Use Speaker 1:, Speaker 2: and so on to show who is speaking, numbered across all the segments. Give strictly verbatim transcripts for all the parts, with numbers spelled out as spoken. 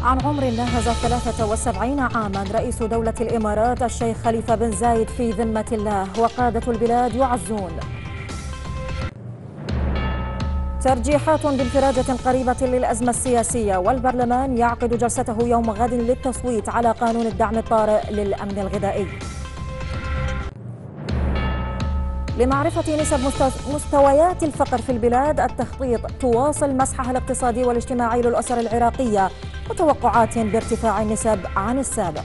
Speaker 1: عن عمر ناهز ثلاثة وسبعين عاما رئيس دولة الإمارات الشيخ خليفة بن زايد في ذمة الله وقادة البلاد يعزون. ترجيحات بانفراجة قريبة للأزمة السياسية، والبرلمان يعقد جلسته يوم غد للتصويت على قانون الدعم الطارئ للأمن الغذائي. لمعرفة نسب مستويات الفقر في البلاد، التخطيط تواصل مسحها الاقتصادي والاجتماعي للأسر العراقية وتوقعات بارتفاع النسب عن السابق.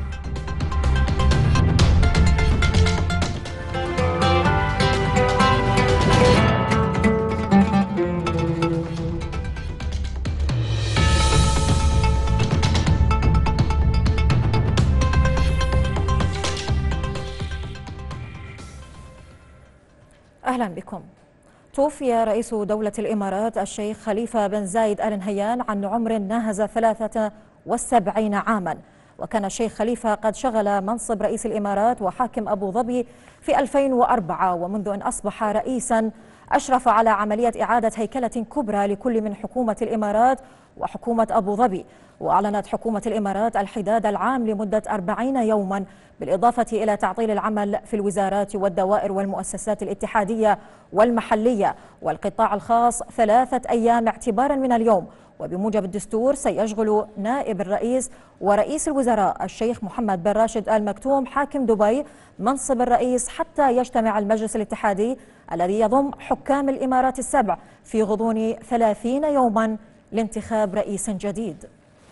Speaker 1: أهلا بكم. توفي رئيس دولة الإمارات الشيخ خليفة بن زايد آل نهيان عن عمر ناهز ثلاثة وسبعين عاما، وكان الشيخ خليفة قد شغل منصب رئيس الإمارات وحاكم أبو ظبي في ألفين وأربعة، ومنذ أن أصبح رئيسا أشرف على عملية إعادة هيكلة كبرى لكل من حكومة الإمارات وحكومة أبو ظبي. وأعلنت حكومة الإمارات الحداد العام لمدة أربعين يوما، بالإضافة إلى تعطيل العمل في الوزارات والدوائر والمؤسسات الاتحادية والمحلية والقطاع الخاص ثلاثة أيام اعتبارا من اليوم. وبموجب الدستور سيشغل نائب الرئيس ورئيس الوزراء الشيخ محمد بن راشد آل مكتوم حاكم دبي منصب الرئيس حتى يجتمع المجلس الاتحادي الذي يضم حكام الإمارات السبع في غضون ثلاثين يوما لانتخاب رئيس جديد.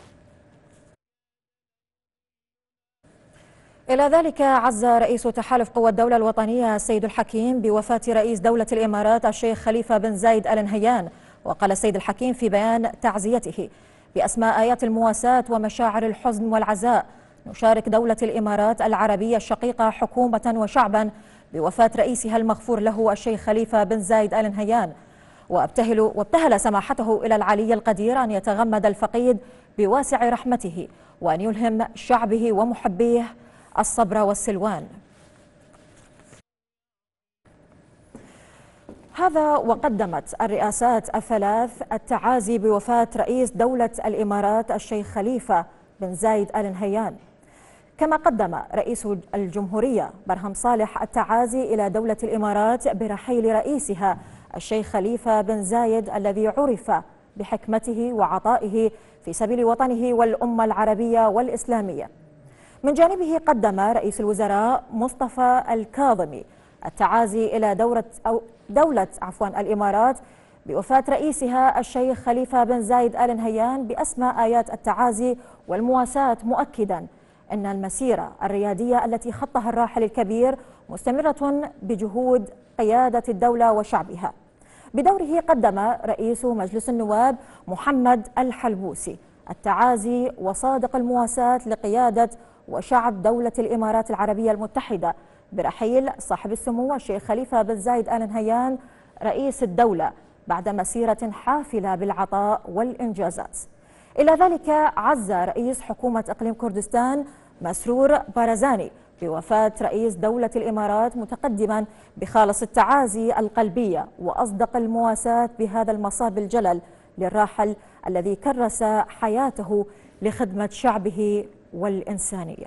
Speaker 1: إلى ذلك عز رئيس تحالف قوى الدولة الوطنية السيد الحكيم بوفاة رئيس دولة الإمارات الشيخ خليفة بن زايد آل نهيان. وقال السيد الحكيم في بيان تعزيته: بأسماء آيات المواساة ومشاعر الحزن والعزاء، نشارك دولة الإمارات العربية الشقيقة حكومة وشعبا بوفاة رئيسها المغفور له الشيخ خليفة بن زايد آل نهيان، وابتهل وابتهل سماحته إلى العلي القدير أن يتغمد الفقيد بواسع رحمته وأن يلهم شعبه ومحبيه الصبر والسلوان. هذا وقدمت الرئاسات الثلاث التعازي بوفاة رئيس دولة الإمارات الشيخ خليفة بن زايد آل نهيان. كما قدم رئيس الجمهورية برهم صالح التعازي إلى دولة الإمارات برحيل رئيسها الشيخ خليفة بن زايد الذي عرف بحكمته وعطائه في سبيل وطنه والأمة العربية والإسلامية. من جانبه قدم رئيس الوزراء مصطفى الكاظمي التعازي إلى دولة أو دولة عفوا الإمارات بوفاة رئيسها الشيخ خليفة بن زايد آل نهيان بأسماء آيات التعازي والمواساة، مؤكدا أن المسيرة الريادية التي خطها الراحل الكبير مستمرة بجهود قيادة الدولة وشعبها. بدوره قدم رئيس مجلس النواب محمد الحلبوسي التعازي وصادق المواساة لقيادة وشعب دولة الإمارات العربية المتحدة برحيل صاحب السمو الشيخ خليفة بن زايد آل نهيان رئيس الدولة بعد مسيرة حافلة بالعطاء والإنجازات. إلى ذلك عز رئيس حكومة إقليم كردستان مسرور بارزاني بوفاة رئيس دولة الإمارات، متقدما بخالص التعازي القلبية وأصدق المواساة بهذا المصاب الجلل للراحل الذي كرس حياته لخدمة شعبه والإنسانية.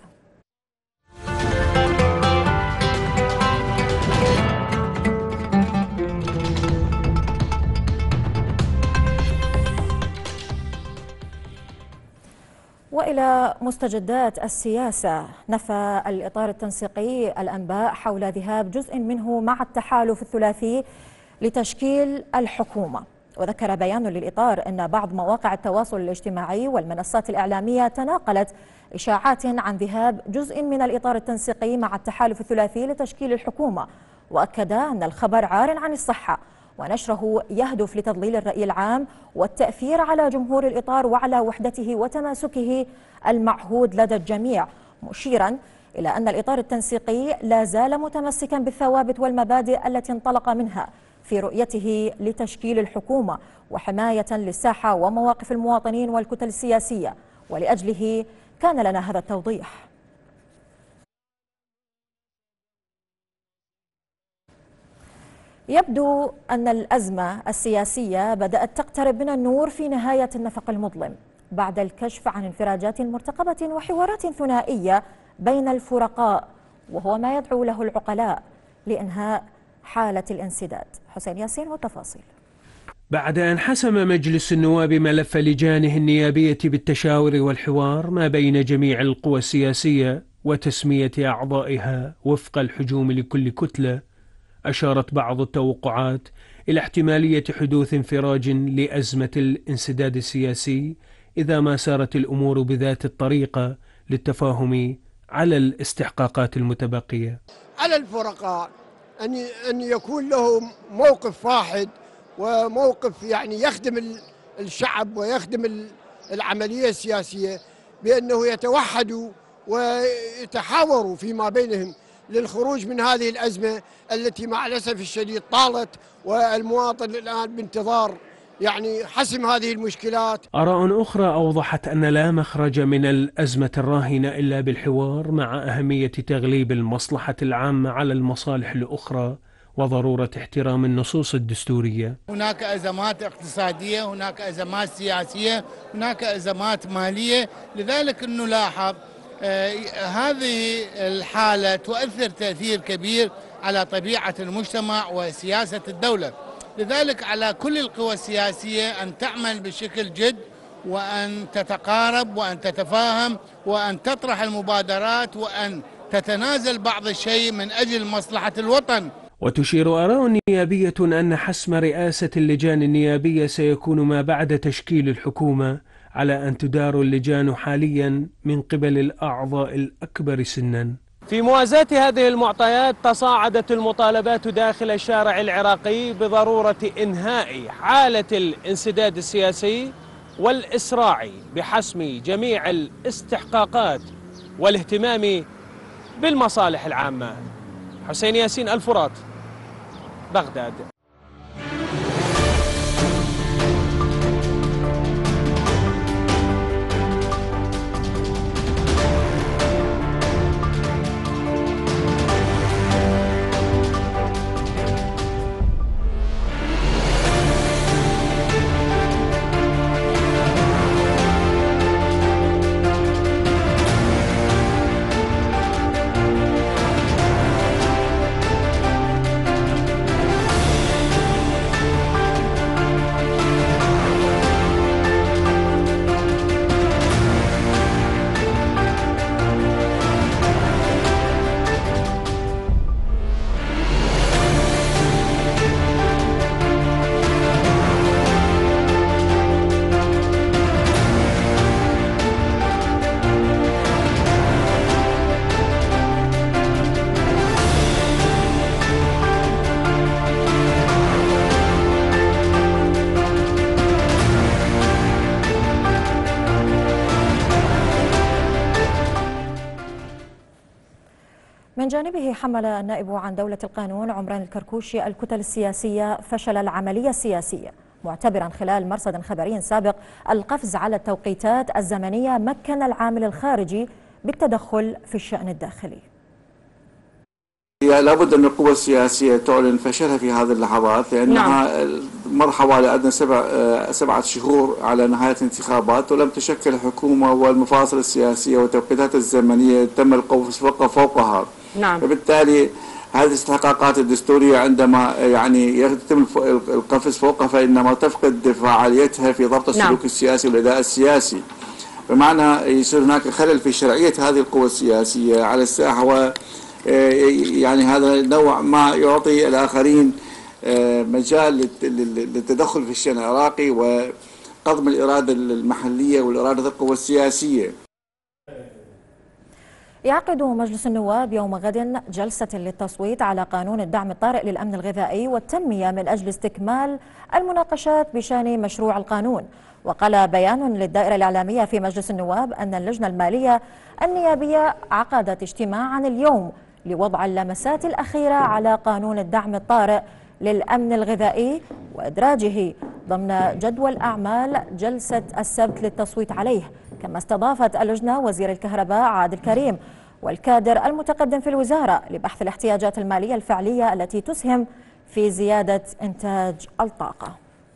Speaker 1: وإلى مستجدات السياسة، نفى الإطار التنسيقي الأنباء حول ذهاب جزء منه مع التحالف الثلاثي لتشكيل الحكومة. وذكر بيان للإطار أن بعض مواقع التواصل الاجتماعي والمنصات الإعلامية تناقلت إشاعات عن ذهاب جزء من الإطار التنسيقي مع التحالف الثلاثي لتشكيل الحكومة، وأكد أن الخبر عار عن الصحة ونشره يهدف لتضليل الرأي العام والتأثير على جمهور الإطار وعلى وحدته وتماسكه المعهود لدى الجميع، مشيرا إلى أن الإطار التنسيقي لا زال متمسكا بالثوابت والمبادئ التي انطلق منها في رؤيته لتشكيل الحكومة وحماية للساحة ومواقف المواطنين والكتل السياسية، ولأجله كان لنا هذا التوضيح. يبدو أن الأزمة السياسية بدأت تقترب من النور في نهاية النفق المظلم بعد الكشف عن انفراجات مرتقبة وحوارات ثنائية بين الفرقاء، وهو ما يدعو له العقلاء لإنهاء حالة الانسداد. حسين ياسين والتفاصيل.
Speaker 2: بعد أن حسم مجلس النواب ملف لجانه النيابية بالتشاور والحوار ما بين جميع القوى السياسية وتسمية أعضائها وفق الحجوم لكل كتلة، أشارت بعض التوقعات إلى احتمالية حدوث انفراج لأزمة الانسداد السياسي إذا ما سارت الأمور بذات الطريقة للتفاهم على الاستحقاقات المتبقية.
Speaker 3: على الفرقاء أن أن يكون لهم موقف واحد وموقف يعني يخدم الشعب ويخدم العملية السياسية، بأنه يتوحدوا ويتحاوروا فيما بينهم للخروج من هذه الأزمة التي مع الأسف الشديد طالت، والمواطن الآن بانتظار يعني حسم هذه المشكلات.
Speaker 2: آراء أخرى أوضحت أن لا مخرج من الأزمة الراهنة إلا بالحوار، مع أهمية تغليب المصلحة العامة على المصالح الأخرى وضرورة احترام النصوص الدستورية.
Speaker 4: هناك أزمات اقتصادية، هناك أزمات سياسية، هناك أزمات مالية، لذلك نلاحظ آه هذه الحالة تؤثر تأثير كبير على طبيعة المجتمع وسياسة الدولة. لذلك على كل القوى السياسية أن تعمل بشكل جد، وأن تتقارب وأن تتفاهم وأن تطرح المبادرات وأن تتنازل بعض الشيء من أجل مصلحة الوطن.
Speaker 2: وتشير آراء نيابية أن حسم رئاسة اللجان النيابية سيكون ما بعد تشكيل الحكومة، على أن تدار اللجان حاليا من قبل الأعضاء الأكبر سنا. في موازاة هذه المعطيات تصاعدت المطالبات داخل الشارع العراقي بضرورة إنهاء حالة الانسداد السياسي والإسراع بحسم جميع الاستحقاقات والاهتمام بالمصالح العامة. حسين ياسين، الفرات، بغداد.
Speaker 1: من جانبه حمل النائب عن دولة القانون عمران الكركوشي الكتل السياسية فشل العملية السياسية، معتبرا خلال مرصد خبري سابق القفز على التوقيتات الزمنية مكن العامل الخارجي بالتدخل في الشأن الداخلي.
Speaker 5: لابد أن القوى السياسية تعلن فشلها في هذه اللحظات، لأنها نعم. مر حوالي أدنى سبع سبعة شهور على نهاية الانتخابات ولم تشكل حكومة، والمفاصل السياسية والتوقيتات الزمنية تم القفز فوق فوقها. نعم. فبالتالي هذه الاستحقاقات الدستورية عندما يعني يتم القفز فوقها فإنما تفقد فعاليتها في ضبط السلوك نعم. السياسي والأداء السياسي، بمعنى يصير هناك خلل في شرعية هذه القوى السياسية على الساحة، و يعني هذا نوع ما يعطي الآخرين مجال للتدخل في الشأن العراقي وقضم الإرادة المحلية والإرادة القوى السياسية.
Speaker 1: يعقد مجلس النواب يوم غد جلسة للتصويت على قانون الدعم الطارئ للأمن الغذائي والتنمية من أجل استكمال المناقشات بشأن مشروع القانون. وقال بيان للدائرة الإعلامية في مجلس النواب أن اللجنة المالية النيابية عقدت اجتماعا اليوم لوضع اللمسات الأخيرة على قانون الدعم الطارئ للأمن الغذائي وإدراجه ضمن جدول أعمال جلسة السبت للتصويت عليه. كما استضافت اللجنة وزير الكهرباء عادل كريم والكادر المتقدم في الوزارة لبحث الاحتياجات المالية الفعلية التي تسهم في زيادة إنتاج الطاقة.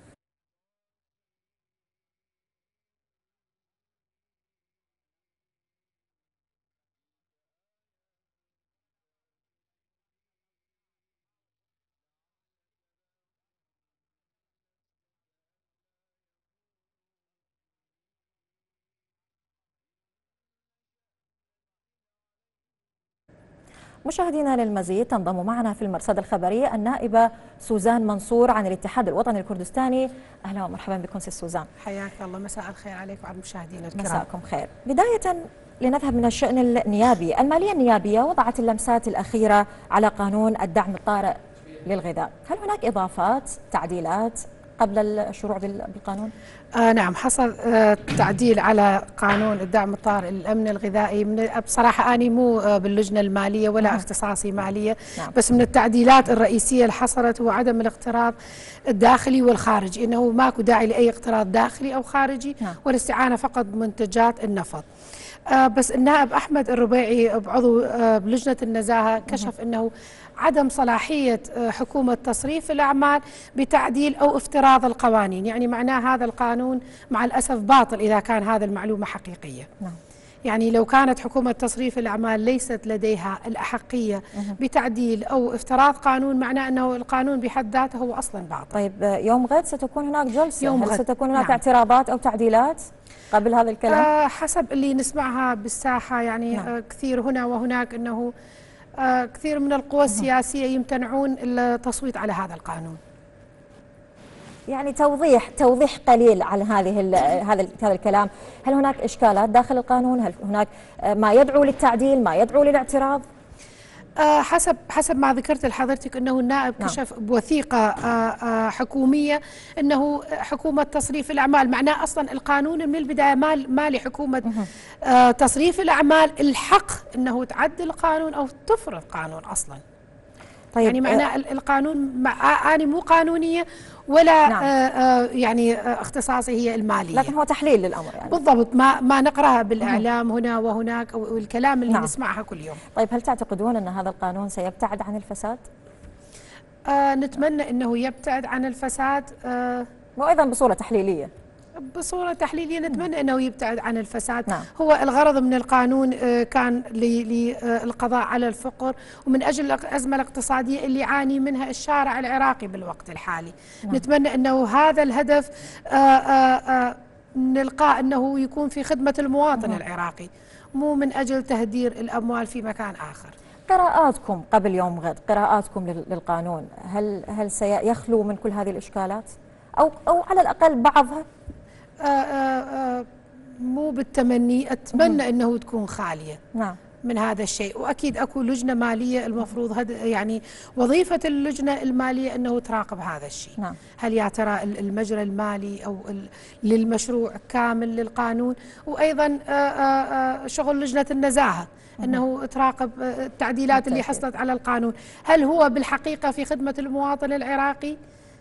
Speaker 1: مشاهدينا للمزيد تنضم معنا في المرصد الخبري النائبة سوزان منصور عن الاتحاد الوطني الكردستاني. أهلا ومرحبا بكم سي سوزان.
Speaker 6: حياك الله، مساء الخير عليك وعلى المشاهدين الكرام.
Speaker 1: مساءكم خير. بداية لنذهب من الشأن النيابي. المالية النيابية وضعت اللمسات الأخيرة على قانون الدعم الطارئ للغذاء، هل هناك إضافات تعديلات قبل الشروع بالقانون؟
Speaker 6: آه نعم، حصل آه تعديل على قانون الدعم الطارئ للأمن الغذائي. من بصراحة أنا مو آه باللجنة المالية ولا نعم. اختصاصي مالية نعم. بس من التعديلات الرئيسية اللي حصلت هو عدم الاقتراض الداخلي والخارجي، إنه ماكو داعي لأي اقتراض داخلي أو خارجي نعم. والاستعانة فقط بمنتجات النفط. آه بس النائب أحمد الربيعي بعضو آه بلجنة النزاهة كشف أنه عدم صلاحية حكومة تصريف الأعمال بتعديل أو افتراض القوانين، يعني معناه هذا القانون مع الأسف باطل إذا كان هذا المعلومة حقيقية. نعم. يعني لو كانت حكومة تصريف الأعمال ليست لديها الأحقية بتعديل أو افتراض قانون، معناه أنه القانون بحد ذاته هو أصلا باطل.
Speaker 1: طيب يوم غد ستكون هناك جلسة،
Speaker 6: يوم
Speaker 1: هل
Speaker 6: غد
Speaker 1: ستكون هناك
Speaker 6: نعم.
Speaker 1: اعتراضات أو تعديلات قبل هذا الكلام؟
Speaker 6: آه حسب اللي نسمعها بالساحة يعني نعم. آه كثير هنا وهناك أنه آه كثير من القوى السياسية يمتنعون التصويت على هذا القانون.
Speaker 1: يعني توضيح توضيح قليل على هذه هذا هذا الكلام، هل هناك إشكالات داخل القانون؟ هل هناك ما يدعو للتعديل، ما يدعو للاعتراض؟
Speaker 6: آه حسب حسب ما ذكرت لحضرتك انه النائب نعم. كشف بوثيقه آه آه حكوميه انه حكومه تصريف الاعمال، معناه اصلا القانون من البدايه ما ما لحكومه آه تصريف الاعمال الحق انه تعدل القانون او تفرض قانون اصلا. طيب يعني معناه آه القانون مع اني مو قانونيه ولا نعم. آه آه يعني آه اختصاصي هي الماليه،
Speaker 1: لكن هو تحليل للامر يعني.
Speaker 6: بالضبط، ما ما نقراها بالاعلام هنا وهناك والكلام اللي نعم. نسمعها كل يوم.
Speaker 1: طيب هل تعتقدون ان هذا القانون سيبتعد عن الفساد؟
Speaker 6: آه نتمنى انه يبتعد عن الفساد آه
Speaker 1: وايضا بصوره تحليليه.
Speaker 6: بصورة تحليلية نتمنى أنه يبتعد عن الفساد.
Speaker 1: نعم.
Speaker 6: هو الغرض من القانون كان للقضاء على الفقر ومن أجل الأزمة الاقتصادية اللي يعاني منها الشارع العراقي بالوقت الحالي. نعم. نتمنى أنه هذا الهدف نلقاه أنه يكون في خدمة المواطن نعم. العراقي، مو من أجل تهدير الأموال في مكان آخر.
Speaker 1: قراءاتكم قبل يوم غد، قراءاتكم للقانون، هل هل سيخلو من كل هذه الإشكالات أو أو على الأقل بعضها؟
Speaker 6: آآ آآ مو بالتمني، أتمنى أنه تكون خالية
Speaker 1: نعم.
Speaker 6: من هذا الشيء، وأكيد أكو لجنة مالية المفروض هد يعني وظيفة اللجنة المالية أنه تراقب هذا الشيء.
Speaker 1: نعم.
Speaker 6: هل يا ترى المجرى المالي أو للمشروع كامل للقانون، وأيضا آآ شغل لجنة النزاهة أنه تراقب التعديلات اللي حصلت على القانون، هل هو بالحقيقة في خدمة المواطن العراقي؟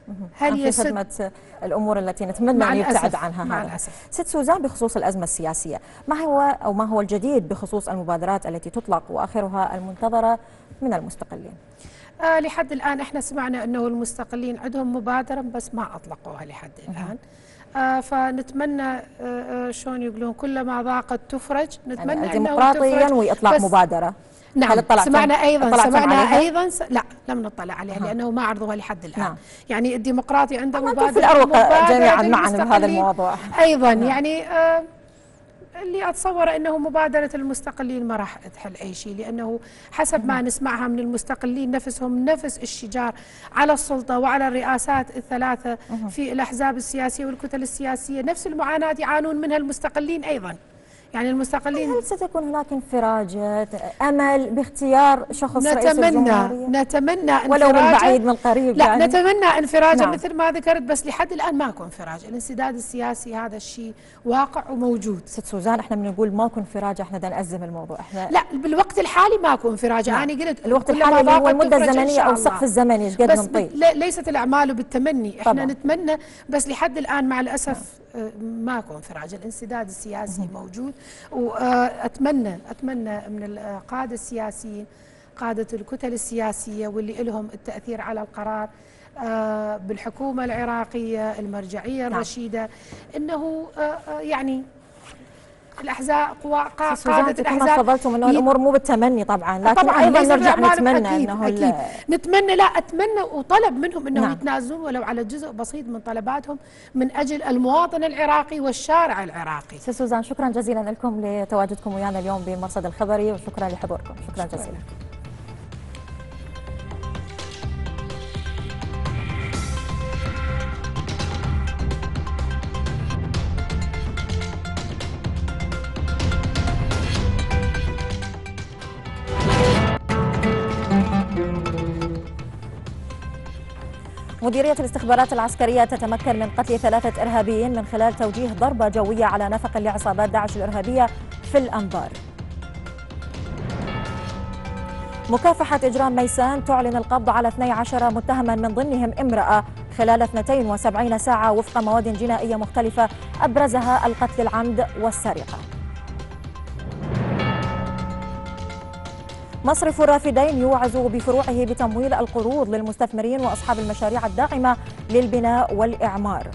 Speaker 1: هل في خدمة الأمور التي نتمنى أن يبتعد عنها
Speaker 6: مع
Speaker 1: هذا؟
Speaker 6: الأسف.
Speaker 1: ست سوزان، بخصوص الأزمة السياسية، ما هو أو ما هو الجديد بخصوص المبادرات التي تطلق وآخرها المنتظرة من المستقلين؟
Speaker 6: آه لحد الآن احنا سمعنا أنه المستقلين عندهم مبادرة بس ما أطلقوها لحد الآن. آه فنتمنى آه آه شلون يقولون كلما ضاقت تفرج، نتمنى
Speaker 1: يعني الديمقراطي ينوي إطلاق مبادرة.
Speaker 6: نعم سمعنا أيضا سمعنا أيضا س... لا لم نطلع عليها ها. لأنه ما عرضوها لحد الآن. نعم. يعني الديمقراطي عنده مبادرة
Speaker 1: في الأروقة جميعا معا بهذا الموضوع
Speaker 6: أيضا. نعم. يعني آه اللي أتصور أنه مبادرة المستقلين ما راح تحل أي شيء، لأنه حسب ما نسمعها من المستقلين نفسهم نفس الشجار على السلطة وعلى الرئاسات الثلاثة في الأحزاب السياسية والكتل السياسية، نفس المعاناة يعانون منها المستقلين أيضا. يعني المستقلين
Speaker 1: هل ستكون هناك انفراجة أمل باختيار شخص
Speaker 6: نتمنى
Speaker 1: رئيس الجمهورية؟
Speaker 6: نتمنى انفراجة
Speaker 1: ولو من بعيد من قريب
Speaker 6: لا
Speaker 1: يعني.
Speaker 6: نتمنى انفراجة نعم. مثل ما ذكرت، بس لحد الآن ماكو انفراج. الانسداد السياسي هذا الشيء واقع وموجود.
Speaker 1: ست سوزان، احنا بنقول ماكو انفراج، احنا بدنا نأزم الموضوع. احنا
Speaker 6: لا بالوقت الحالي ماكو انفراج. نعم. أنا قلت
Speaker 1: الوقت الحالي اللي هو المدة الزمنية أو السقف الزمني ايش قد نطيب.
Speaker 6: ليست الأعمال بالتمني، احنا طبعا. نتمنى بس لحد الآن مع الأسف نعم. ماكو انفراج. الانسداد السياسي موجود، وأتمنى أتمنى من القادة السياسيين قادة الكتل السياسية واللي لهم التأثير على القرار بالحكومة العراقية المرجعية الرشيدة، أنه يعني الأحزاب قادة الأحزاب
Speaker 1: تفضلتم أنه الأمور مو بالتمني طبعا، لكن
Speaker 6: طبعاً
Speaker 1: أيضا نرجع نتمنى
Speaker 6: أكيد
Speaker 1: أنه
Speaker 6: أكيد نتمنى لا أتمنى وطلب منهم أنهم
Speaker 1: نعم.
Speaker 6: يتنازلون ولو على جزء بسيط من طلباتهم من أجل المواطن العراقي والشارع العراقي.
Speaker 1: سي سوزان، شكرا جزيلا لكم لتواجدكم ويانا اليوم بمرصد الخبري، وشكرا لحضوركم. شكرا جزيلا. مديرية الاستخبارات العسكرية تتمكن من قتل ثلاثة إرهابيين من خلال توجيه ضربة جوية على نفق لعصابات داعش الإرهابية في الأنبار. مكافحة إجرام ميسان تعلن القبض على اثني عشر متهما من ضمنهم امرأة خلال اثنتين وسبعين ساعة وفق مواد جنائية مختلفة أبرزها القتل العمد والسرقة. مصرف الرافدين يوعز بفروعه بتمويل القروض للمستثمرين وأصحاب المشاريع الداعمة للبناء والإعمار.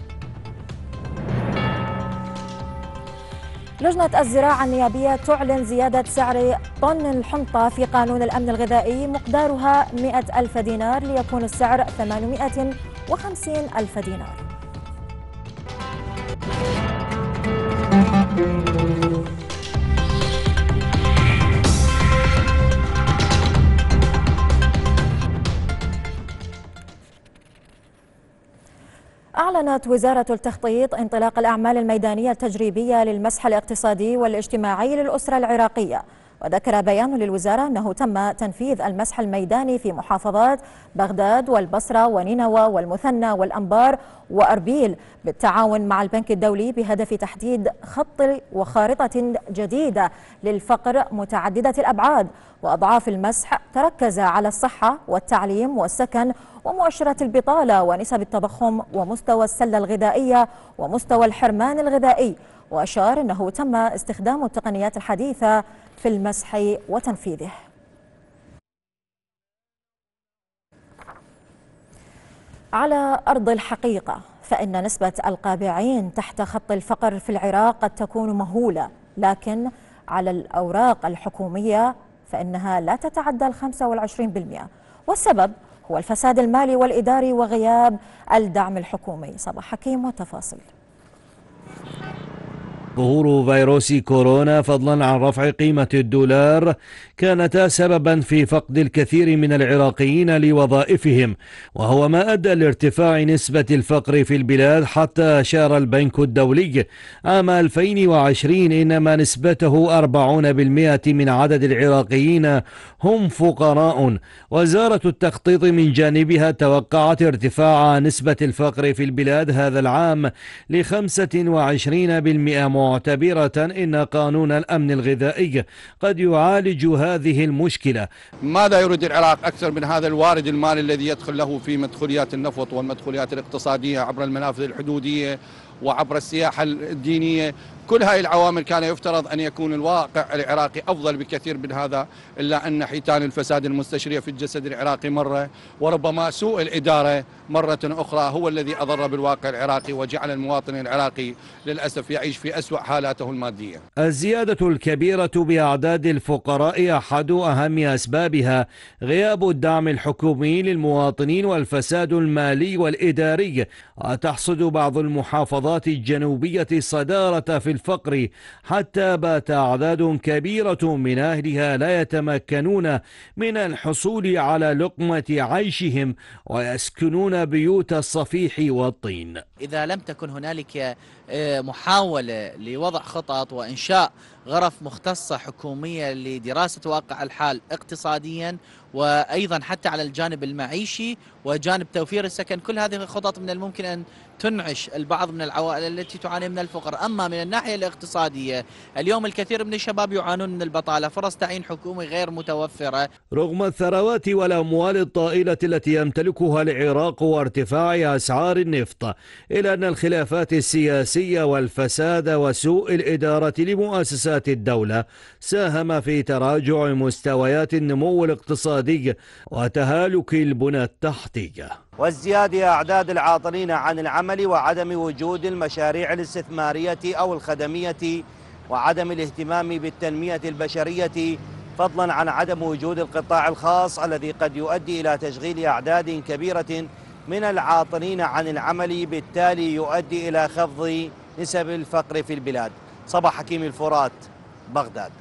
Speaker 1: لجنة الزراعة النيابية تعلن زيادة سعر طن الحنطة في قانون الأمن الغذائي مقدارها مئة ألف دينار ليكون السعر ثمانمئة وخمسين ألف دينار. أعلنت وزارة التخطيط انطلاق الأعمال الميدانية التجريبية للمسح الاقتصادي والاجتماعي للأسرة العراقية. وذكر بيان للوزارة أنه تم تنفيذ المسح الميداني في محافظات بغداد والبصرة ونينوى والمثنى والأنبار وأربيل بالتعاون مع البنك الدولي بهدف تحديد خط وخارطة جديدة للفقر متعددة الأبعاد. وأضعاف المسح تركز على الصحة والتعليم والسكن ومؤشرات البطالة ونسب التضخم ومستوى السلة الغذائية ومستوى الحرمان الغذائي. وأشار أنه تم استخدام التقنيات الحديثة في المسح وتنفيذه. على أرض الحقيقة فإن نسبة القابعين تحت خط الفقر في العراق قد تكون مهولة، لكن على الأوراق الحكومية فإنها لا تتعدى الخمسة والعشرين بالمئة، والسبب هو الفساد المالي والإداري وغياب الدعم الحكومي. صباح حكيم والتفاصيل.
Speaker 7: ظهور فيروس كورونا فضلا عن رفع قيمة الدولار كانتا سببا في فقد الكثير من العراقيين لوظائفهم، وهو ما أدى لارتفاع نسبة الفقر في البلاد، حتى أشار البنك الدولي عام ألفين وعشرين إنما نسبته أربعين بالمئة من عدد العراقيين هم فقراء. وزارة التخطيط من جانبها توقعت ارتفاع نسبة الفقر في البلاد هذا العام ل خمسة وعشرين بالمئة، معتبرة إن قانون الأمن الغذائي قد يعالج هذه المشكلة.
Speaker 8: ماذا يريد العراق أكثر من هذا الوارد المالي الذي يدخل له في مدخوليات النفط والمدخوليات الاقتصادية عبر المنافذ الحدودية وعبر السياحة الدينية؟ كل هاي العوامل كان يفترض أن يكون الواقع العراقي أفضل بكثير من هذا، إلا أن حيتان الفساد المستشرية في الجسد العراقي مرة، وربما سوء الإدارة مرة أخرى هو الذي أضر بالواقع العراقي وجعل المواطن العراقي للأسف يعيش في أسوأ حالاته المادية.
Speaker 7: الزيادة الكبيرة بأعداد الفقراء أحد أهم أسبابها غياب الدعم الحكومي للمواطنين والفساد المالي والإداري. وتحصد بعض المحافظات الجنوبية الصدارة في الفقر، حتى بات أعداد كبيرة من أهلها لا يتمكنون من الحصول على لقمة عيشهم ويسكنون بيوت الصفيح والطين.
Speaker 9: إذا لم تكن هنالك محاولة لوضع خطط وإنشاء غرف مختصة حكومية لدراسة واقع الحال اقتصاديا وأيضا حتى على الجانب المعيشي وجانب توفير السكن، كل هذه الخطط من الممكن أن تنعش البعض من العوائل التي تعاني من الفقر. أما من الناحية الاقتصادية اليوم الكثير من الشباب يعانون من البطالة، فرص تعيين حكومي غير متوفرة.
Speaker 7: رغم الثروات والأموال الطائلة التي يمتلكها العراق وارتفاع أسعار النفط، إلا أن الخلافات السياسية السياسي والفساد وسوء الإدارة لمؤسسات الدولة ساهم في تراجع مستويات النمو الاقتصادي وتهالك البنى التحتية
Speaker 10: وازدياد أعداد العاطلين عن العمل وعدم وجود المشاريع الاستثمارية أو الخدمية وعدم الاهتمام بالتنمية البشرية، فضلا عن عدم وجود القطاع الخاص الذي قد يؤدي إلى تشغيل أعداد كبيرة من العاطلين عن العمل، بالتالي يؤدي إلى خفض نسب الفقر في البلاد. صباح حكيم الفرات، بغداد.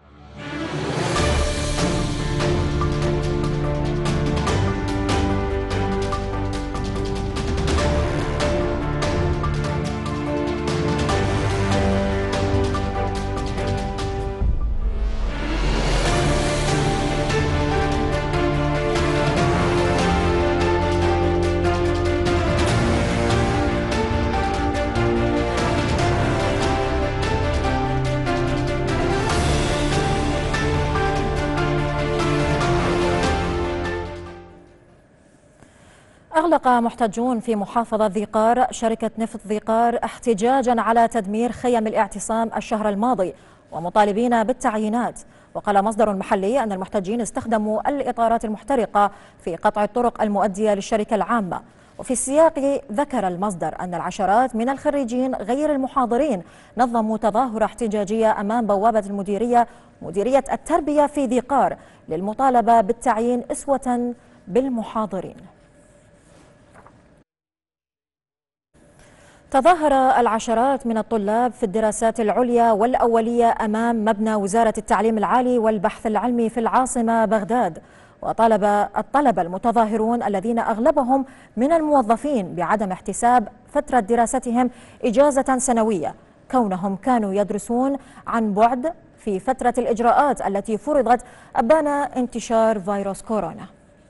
Speaker 1: أغلق محتجون في محافظة ذي قار شركة نفط ذي قار احتجاجا على تدمير خيم الاعتصام الشهر الماضي ومطالبين بالتعيينات. وقال مصدر محلي أن المحتجين استخدموا الإطارات المحترقة في قطع الطرق المؤدية للشركة العامة. وفي السياق ذكر المصدر أن العشرات من الخريجين غير المحاضرين نظموا تظاهرة احتجاجية أمام بوابة المديرية مديرية التربية في ذي قار للمطالبة بالتعيين أسوة بالمحاضرين. تظاهر العشرات من الطلاب في الدراسات العليا والأولية أمام مبنى وزارة التعليم العالي والبحث العلمي في العاصمة بغداد. وطالب الطلبة المتظاهرون الذين أغلبهم من الموظفين بعدم احتساب فترة دراستهم إجازة سنوية، كونهم كانوا يدرسون عن بعد في فترة الإجراءات التي فرضت أبان انتشار فيروس كورونا.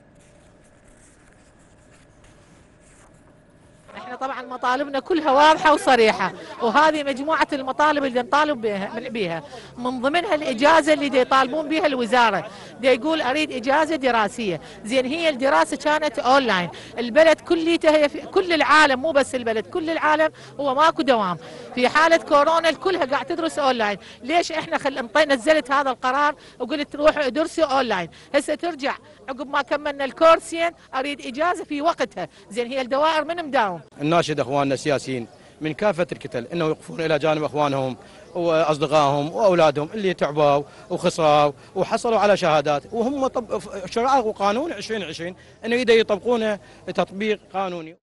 Speaker 11: احنا طبعا مطالبنا كلها واضحه وصريحه، وهذه مجموعه المطالب اللي نطالب بها، من ضمنها الاجازه اللي دي يطالبون بها الوزاره، دي يقول اريد اجازه دراسيه، زين هي الدراسه كانت اونلاين، البلد كليته هي في كل العالم، مو بس البلد كل العالم هو ماكو دوام، في حاله كورونا الكلها قاعد تدرس اونلاين، ليش احنا خل نزلت هذا القرار وقلت روحوا ادرسوا اونلاين، هسه ترجع عقب ما كملنا الكورسين اريد اجازه في وقتها، زين هي الدوائر من مداوم.
Speaker 12: الناشد اخواننا السياسيين من كافه الكتل انه يقفون الى جانب اخوانهم واصدقائهم واولادهم اللي تعبوا وخسروا وحصلوا على شهادات، وهم طب شرعوا قانون عشرين عشرين انه يقدروا يطبقونه تطبيق قانوني.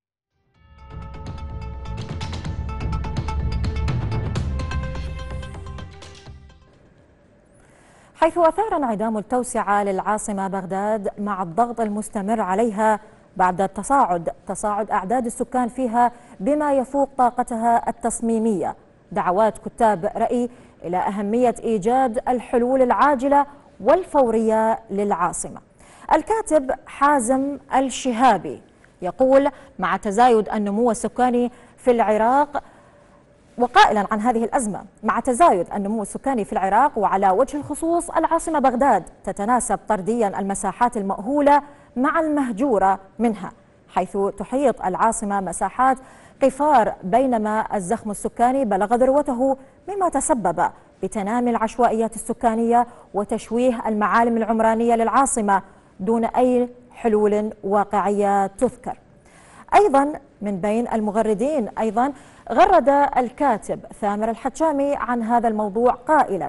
Speaker 1: حيث أثار انعدام التوسعة للعاصمة بغداد مع الضغط المستمر عليها بعد التصاعد تصاعد أعداد السكان فيها بما يفوق طاقتها التصميمية، دعوات كتاب رأي إلى أهمية إيجاد الحلول العاجلة والفورية للعاصمة. الكاتب حازم الشهابي يقول: مع تزايد النمو السكاني في العراق، وقائلا عن هذه الأزمة، مع تزايد النمو السكاني في العراق وعلى وجه الخصوص العاصمة بغداد تتناسب طرديا المساحات المأهولة مع المهجورة منها، حيث تحيط العاصمة مساحات قفار، بينما الزخم السكاني بلغ ذروته مما تسبب بتنامي العشوائيات السكانية وتشويه المعالم العمرانية للعاصمة دون أي حلول واقعية تذكر. أيضا من بين المغردين أيضا غرد الكاتب ثامر الحجامي عن هذا الموضوع قائلا: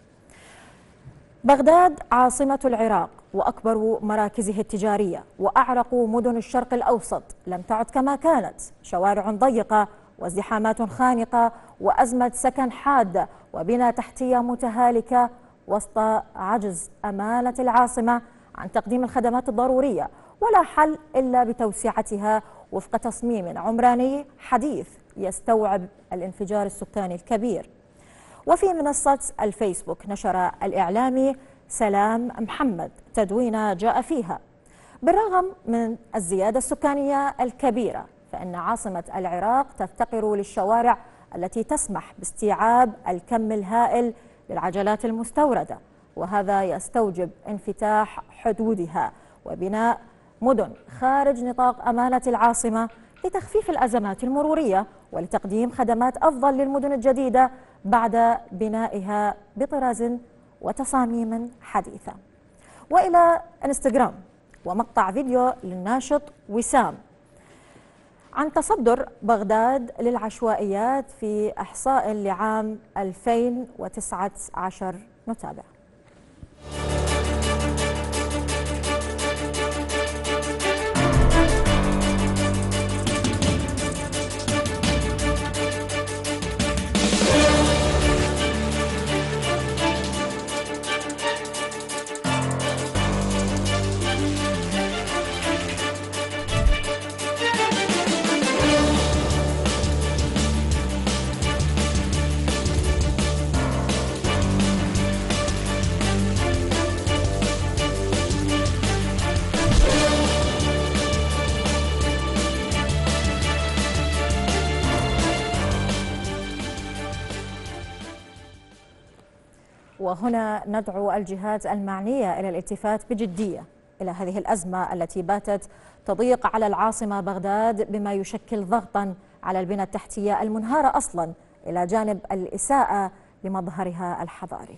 Speaker 1: بغداد عاصمة العراق وأكبر مراكزه التجارية وأعرق مدن الشرق الأوسط لم تعد كما كانت، شوارع ضيقة وازدحامات خانقة وأزمة سكن حادة وبنى تحتية متهالكة وسط عجز أمانة العاصمة عن تقديم الخدمات الضرورية، ولا حل إلا بتوسعتها وفق تصميم عمراني حديث يستوعب الانفجار السكاني الكبير. وفي منصة الفيسبوك نشر الإعلامي سلام محمد تدوينة جاء فيها: بالرغم من الزيادة السكانية الكبيرة فإن عاصمة العراق تفتقر للشوارع التي تسمح باستيعاب الكم الهائل للعجلات المستوردة، وهذا يستوجب انفتاح حدودها وبناء مدن خارج نطاق أمانة العاصمة لتخفيف الأزمات المرورية ولتقديم خدمات أفضل للمدن الجديدة بعد بنائها بطراز وتصاميم حديثة. وإلى انستغرام ومقطع فيديو للناشط وسام عن تصدر بغداد للعشوائيات في إحصاء لعام ألفين وتسعة عشر. نتابع. وهنا ندعو الجهات المعنية إلى الالتفات بجدية إلى هذه الأزمة التي باتت تضيق على العاصمة بغداد بما يشكل ضغطا على البنى التحتية المنهارة أصلا إلى جانب الإساءة لمظهرها الحضاري.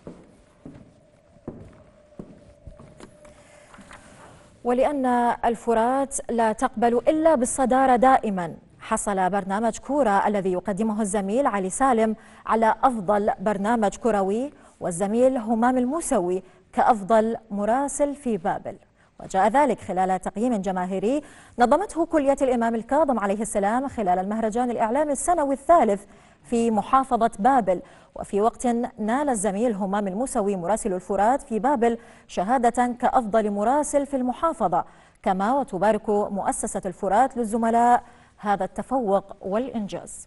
Speaker 1: ولأن الفرات لا تقبل إلا بالصدارة دائما، حصل برنامج كورة الذي يقدمه الزميل علي سالم على أفضل برنامج كروي، والزميل همام الموسوي كأفضل مراسل في بابل. وجاء ذلك خلال تقييم جماهيري نظمته كلية الإمام الكاظم عليه السلام خلال المهرجان الإعلامي السنوي الثالث في محافظة بابل. وفي وقت نال الزميل همام الموسوي مراسل الفرات في بابل شهادة كأفضل مراسل في المحافظة، كما وتبارك مؤسسة الفرات للزملاء هذا التفوق والإنجاز.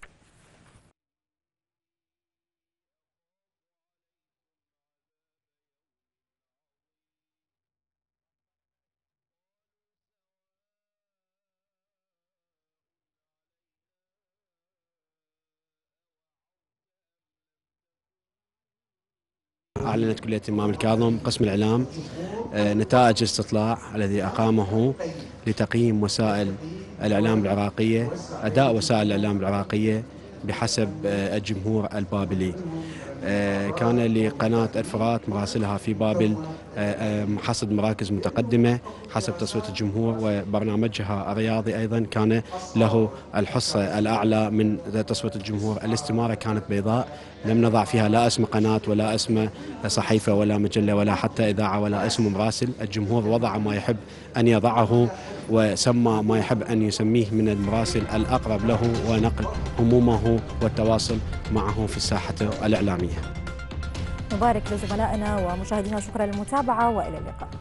Speaker 13: أعلنت كلية الإمام الكاظم قسم الإعلام نتائج الاستطلاع الذي أقامه لتقييم وسائل الإعلام العراقية، أداء وسائل الإعلام العراقية بحسب الجمهور البابلي. كان لقناة الفرات مراسلها في بابل حصد مراكز متقدمة حسب تصويت الجمهور، وبرنامجها الرياضي أيضا كان له الحصة الأعلى من تصويت الجمهور. الاستمارة كانت بيضاء، لم نضع فيها لا اسم قناة ولا اسم صحيفة ولا مجلة ولا حتى إذاعة ولا اسم مراسل. الجمهور وضع ما يحب أن يضعه وسمى ما يحب أن يسميه من المراسل الأقرب له ونقل همومه والتواصل معه في الساحة الإعلامية.
Speaker 1: نبارك لزملائنا ومشاهدينا، شكرا للمتابعة وإلى اللقاء.